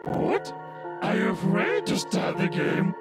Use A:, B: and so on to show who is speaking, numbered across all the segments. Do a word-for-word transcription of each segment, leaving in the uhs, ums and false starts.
A: What? Are you afraid to start the game?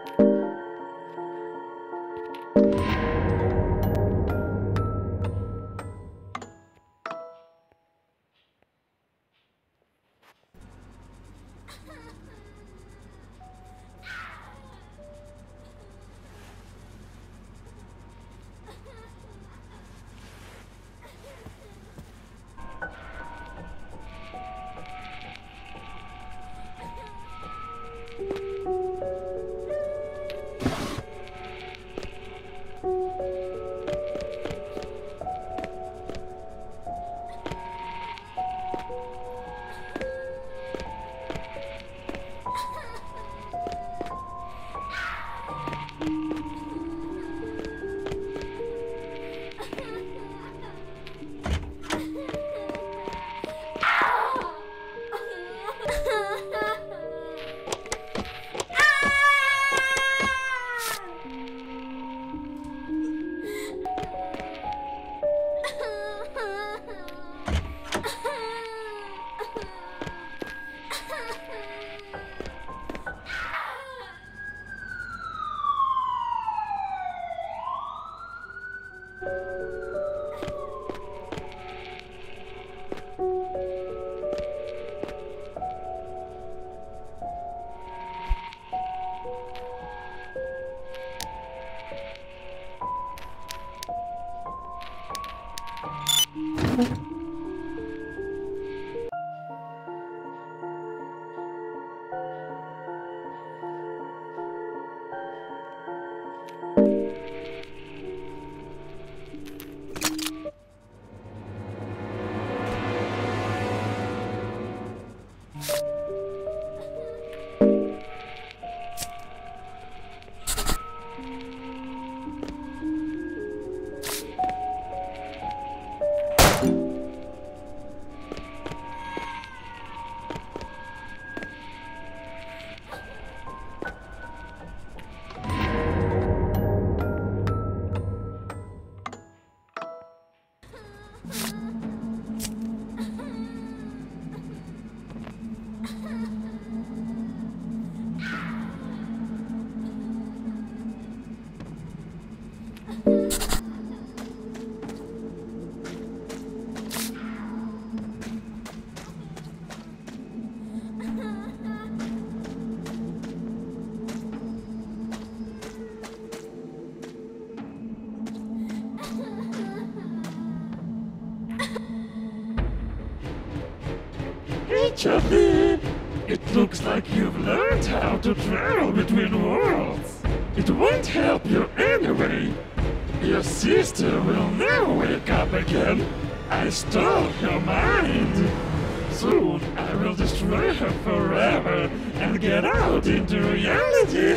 A: Charlie, it looks like you've learned how to travel between worlds. It won't help you anyway. Your sister will never wake up again. I stole her mind. Soon I will destroy her forever and get out into reality.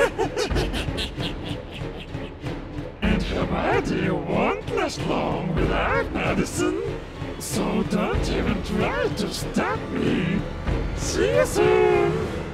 A: And her body won't last long without medicine. So don't even try to stop me. See you soon!